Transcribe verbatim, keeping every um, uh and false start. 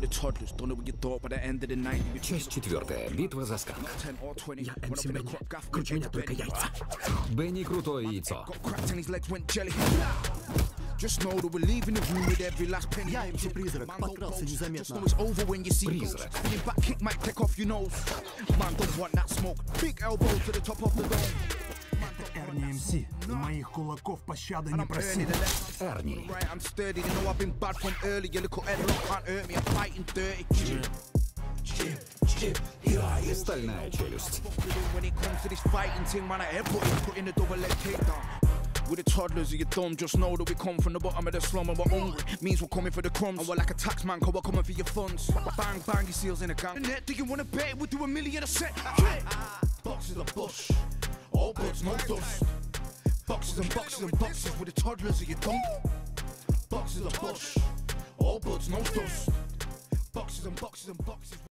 Часть четвертая. Битва за сканк. Я эм си Бенни. Круче меня только яйца. Бенни крутое яйцо. Я эм си Призрак. Подкрался незаметно. Призрак. Эрни эм си. Моих кулаков пощады не проси. Эрни. Стальная челюсть. With the toddlers of your thumb, just know that we come from the bottom of the slum and we're hungry. Means we're coming for the crumbs. And we're like a tax man, cause we're coming for your funds. Bang, bang, your seals in a gang. Net, do you wanna bet we'll do a million a set? Boxes of bush, all buds, no dust. Boxes and boxes and boxes with the toddlers of your thumb. Boxes of bush, all buds, no dust. Boxes and boxes and boxes.